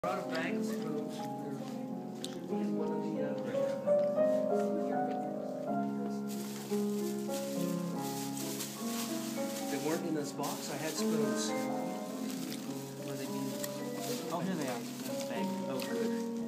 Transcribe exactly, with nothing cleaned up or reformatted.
Brought a bag of spoons. There should be in one of the. Uh, they weren't in this box. I had spoons. Where they be? Oh, here they are. That's bag. Oh, perfect.